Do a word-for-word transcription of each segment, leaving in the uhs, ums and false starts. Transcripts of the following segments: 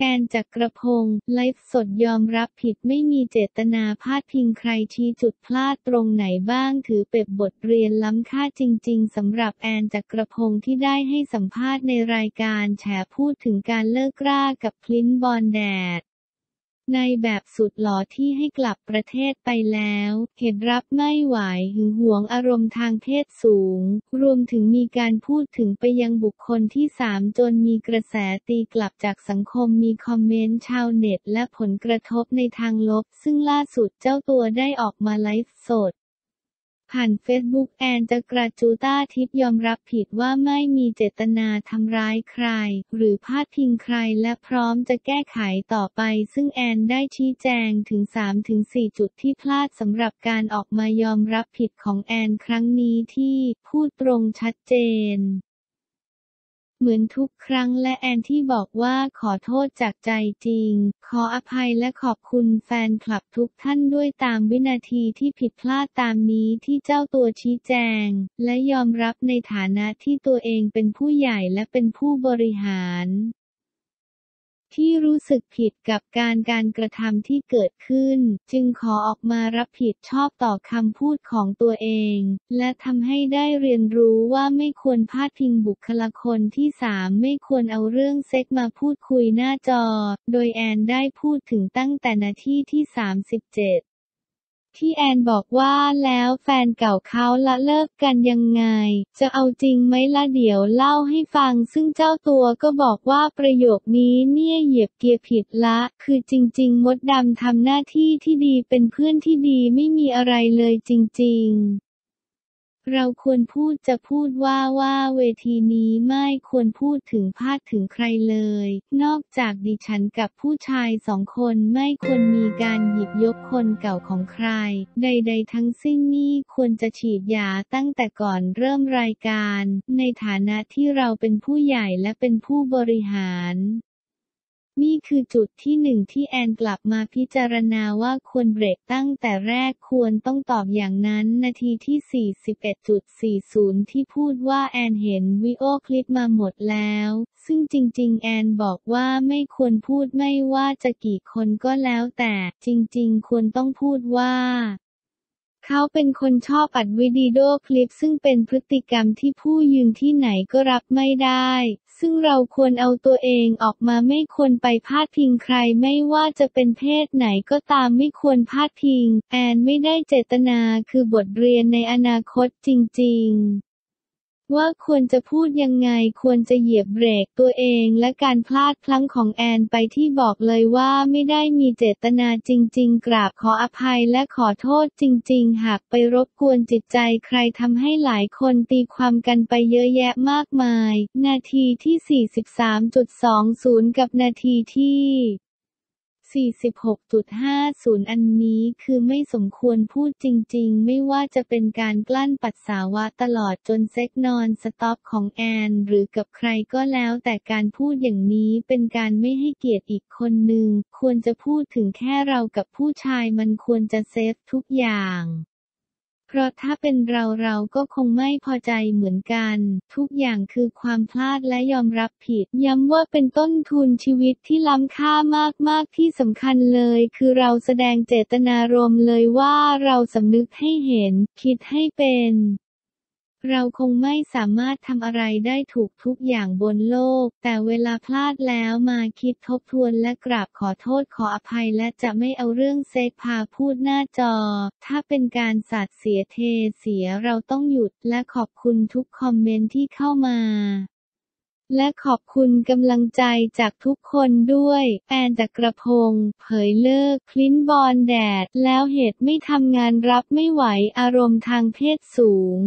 แอนจักรพงษ์ไลฟ์สดยอมรับผิดไม่มีเจตนาพาดพิงใครชี้จุดพลาดตรงไหนบ้างถือเป็นบทเรียนล้ำค่าจริงๆสำหรับแอนจักรพงษ์ที่ได้ให้สัมภาษณ์ในรายการแฉพูดถึงการเลิกรากับพลินซ์บอนแดดในแบบสุดหล่อที่ให้กลับประเทศไปแล้วเหตุรับไม่ไหวหึงหวงอารมณ์ทางเพศสูงรวมถึงมีการพูดถึงไปยังบุคคลที่สามจนมีกระแสตีกลับจากสังคมมีคอมเมนต์ชาวเน็ตและผลกระทบในทางลบซึ่งล่าสุดเจ้าตัวได้ออกมาไลฟ์สดผ่านเฟซบุ๊กแอนจักรจูต้าทิพย์ยอมรับผิดว่าไม่มีเจตนาทำร้ายใครหรือพาดพิงใครและพร้อมจะแก้ไขต่อไปซึ่งแอนได้ชี้แจงถึง สามถึงสี่ จุดที่พลาดสำหรับการออกมายอมรับผิดของแอนครั้งนี้ที่พูดตรงชัดเจนเหมือนทุกครั้งและแอนที่บอกว่าขอโทษจากใจจริงขออภัยและขอบคุณแฟนคลับทุกท่านด้วยตามวินาทีที่ผิดพลาดตามนี้ที่เจ้าตัวชี้แจงและยอมรับในฐานะที่ตัวเองเป็นผู้ใหญ่และเป็นผู้บริหารที่รู้สึกผิดกับการการกระทำที่เกิดขึ้นจึงขอออกมารับผิดชอบต่อคำพูดของตัวเองและทำให้ได้เรียนรู้ว่าไม่ควรพาดพิงบุคลากรที่สามไม่ควรเอาเรื่องเซ็กมาพูดคุยหน้าจอโดยแอนได้พูดถึงตั้งแต่นาทีที่สามสิบเจ็ดที่แอนบอกว่าแล้วแฟนเก่าเขาละเลิกกันยังไงจะเอาจริงไหมล่ะเดี๋ยวเล่าให้ฟังซึ่งเจ้าตัวก็บอกว่าประโยคนี้เนี่ยเหยียบเกียร์ผิดละคือจริงๆมดดำทำหน้าที่ที่ดีเป็นเพื่อนที่ดีไม่มีอะไรเลยจริงๆเราควรพูดจะพูดว่าว่าเวทีนี้ไม่ควรพูดถึงพาดถึงใครเลยนอกจากดิฉันกับผู้ชายสองคนไม่ควรมีการหยิบยกคนเก่าของใครใดๆทั้งสิ้นนี่ควรจะฉีดยาตั้งแต่ก่อนเริ่มรายการในฐานะที่เราเป็นผู้ใหญ่และเป็นผู้บริหารนี่คือจุดที่หนึ่งที่แอนกลับมาพิจารณาว่าควรเบรกตั้งแต่แรกควรต้องตอบอย่างนั้นนาทีที่ สี่สิบเอ็ดจุดสี่สิบ ที่พูดว่าแอนเห็นวิดีโอคลิปมาหมดแล้วซึ่งจริงๆแอนบอกว่าไม่ควรพูดไม่ว่าจะกี่คนก็แล้วแต่จริงๆควรต้องพูดว่าเขาเป็นคนชอบอัดวิดีโอคลิปซึ่งเป็นพฤติกรรมที่ผู้ยืนที่ไหนก็รับไม่ได้ซึ่งเราควรเอาตัวเองออกมาไม่ควรไปพาดพิงใครไม่ว่าจะเป็นเพศไหนก็ตามไม่ควรพาดพิงแอนไม่ได้เจตนาคือบทเรียนในอนาคตจริงๆว่าควรจะพูดยังไงควรจะเหยียบเบรกตัวเองและการพลาดพลั้งของแอนไปที่บอกเลยว่าไม่ได้มีเจตนาจริงๆกราบขออภัยและขอโทษจริงๆหากไปรบกวนจิตใจใครทำให้หลายคนตีความกันไปเยอะแยะมากมายนาทีที่ สี่สิบสามจุดสองศูนย์ กับนาทีที่ สี่สิบหกจุดห้าศูนย์ อันนี้คือไม่สมควรพูดจริงๆไม่ว่าจะเป็นการกลั้นปัสสาวะตลอดจนเซ็กนอนสต็อปของแอนหรือกับใครก็แล้วแต่การพูดอย่างนี้เป็นการไม่ให้เกียรติอีกคนนึงควรจะพูดถึงแค่เรากับผู้ชายมันควรจะเซฟทุกอย่างเพราะถ้าเป็นเราเราก็คงไม่พอใจเหมือนกันทุกอย่างคือความพลาดและยอมรับผิดย้ำว่าเป็นต้นทุนชีวิตที่ล้ำค่ามากๆที่สำคัญเลยคือเราแสดงเจตนารมณ์เลยว่าเราสำนึกให้เห็นคิดให้เป็นเราคงไม่สามารถทำอะไรได้ถูกทุกอย่างบนโลกแต่เวลาพลาดแล้วมาคิดทบทวนและกราบขอโทษขออภัยและจะไม่เอาเรื่องเซ็กพาพูดหน้าจอถ้าเป็นการสาดเสียเทเสียเราต้องหยุดและขอบคุณทุกคอมเมนต์ที่เข้ามาและขอบคุณกำลังใจจากทุกคนด้วยแอนจักรพงษ์เผยเลิกพลินซ์บอนแดดแล้วเหตุไม่ทำงานรับไม่ไหวอารมณ์ทางเพศสูง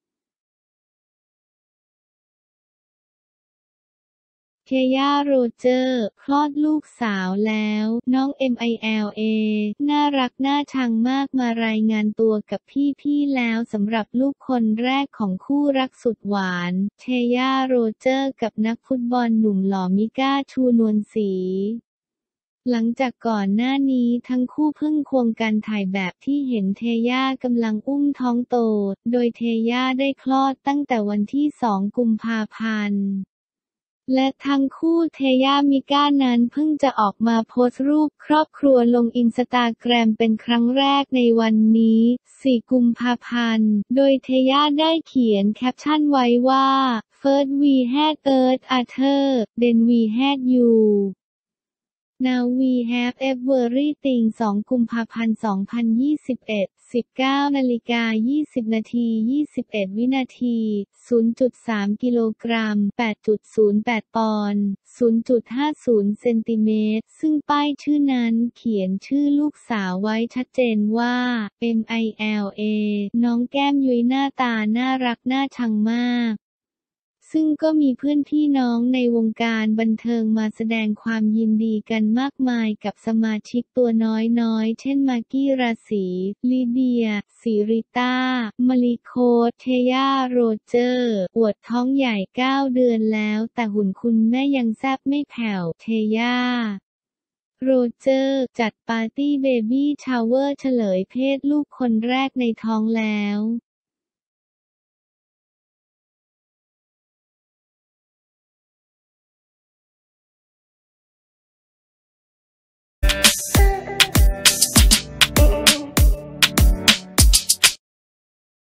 เทย่าโรเจอร์คลอดลูกสาวแล้วน้อง เอ็ม ไอ แอล เอ น่ารักน่าชังมากมารายงานตัวกับพี่ๆแล้วสำหรับลูกคนแรกของคู่รักสุดหวานเทย่าโรเจอร์กับนักฟุตบอลหนุ่มหล่อมิก้าชูนวลศรีหลังจากก่อนหน้านี้ทั้งคู่เพิ่งควงกันถ่ายแบบที่เห็นเทย่ากำลังอุ้มท้องโตโดยเทย่าได้คลอดตั้งแต่วันที่สองกุมภาพันธ์และทั้งคู่เทย่ามิก้านั้นเพิ่งจะออกมาโพสต์รูปครอบครัวลงอินสตาแกรมเป็นครั้งแรกในวันนี้ สี่ กุมภาพันธ์ โดยเทย่าได้เขียนแคปชั่นไว้ว่า First we had Earth Arthur then we had you Now we have everything สอง กุมภาพันธ์ สองพันยี่สิบเอ็ด สิบเก้านาฬิกายี่สิบนาทียี่สิบเอ็ดวินาที ศูนย์จุดสาม กิโลกรัม แปดจุดศูนย์แปด ปอนด์ ศูนย์จุดห้าศูนย์ เซนติเมตร ซึ่งป้ายชื่อนั้นเขียนชื่อลูกสาวไว้ชัดเจนว่า เอ็ม ไอ แอล เอ น้องแก้มยุ้ยหน้าตาน่ารักน่าชังมากซึ่งก็มีเพื่อนพี่น้องในวงการบันเทิงมาแสดงความยินดีกันมากมายกับสมาชิกตัวน้อยๆเช่นมากกี้ราศีลิเดียสิริต้ามลิโคทเทย่าโรเจอร์อวดท้องใหญ่เก้าเดือนแล้วแต่หุ่นคุณแม่ยังแซ่บไม่แผ่วเทย่าโรเจอร์จัดปาร์ตี้เบบี้ชาวเวอร์เฉลยเพศลูกคนแรกในท้องแล้ว